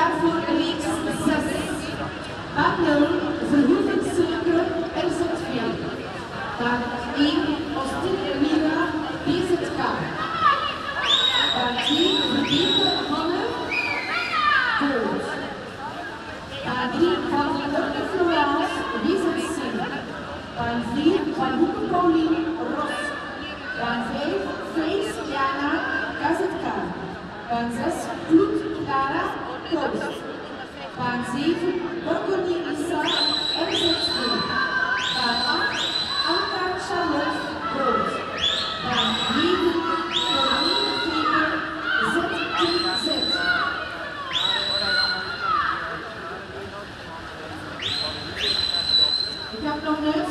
daarvoor reeks 6. Baan 0, Verhoeven Cirkel, RZV. Baan 1, Austin Elmira, BZK. Baan 2, Verbeter Hanne, Gold. Baan 3, Van Lurke Florence, BZC. Baan 4, Van Hoeken Paulien, Ros. Baan 5, Feest Jana, KZK. Baan 6, Vloed Clara, Koos. Baan 7, Borgoni Lisa, MZV. Baan 8, Anka Charlotte, Rood. Baan 9, Florine Veker, ZTZ. Ik heb nog een